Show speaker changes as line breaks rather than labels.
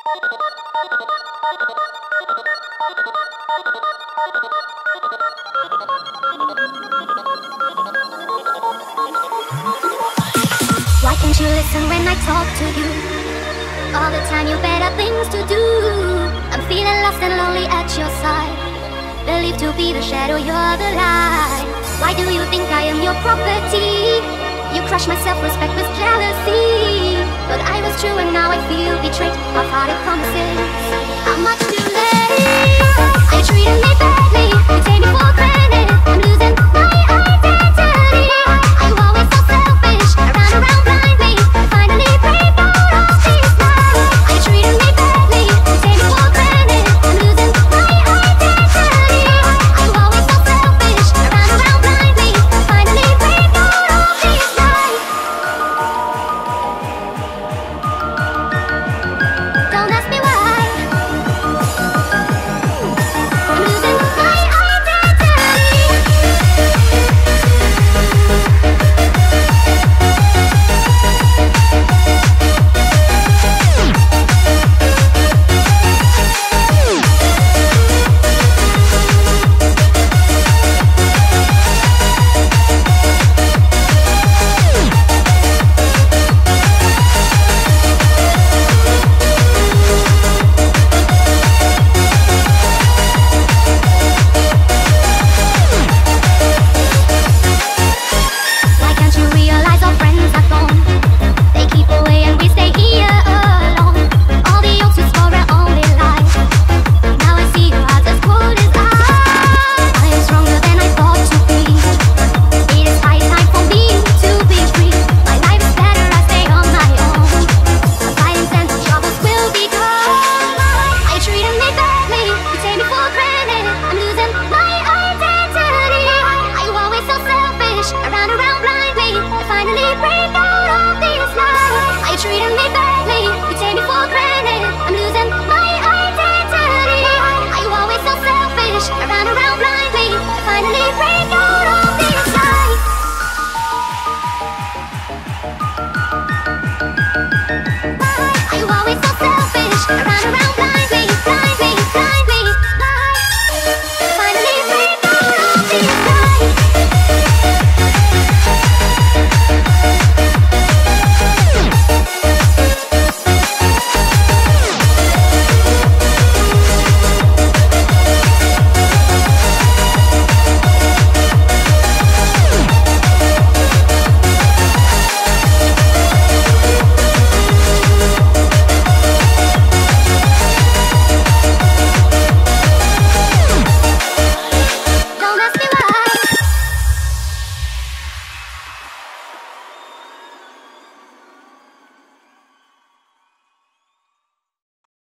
Why can't you listen when I talk to you? All the time you better things to do. I'm feeling lost and lonely at your side. Believe to be the shadow, you're the light. Why do you think I am your property? You crush my self-respect with jealousy. But I was true and now I feel betrayed. Half-hearted promises, how much too late? I treated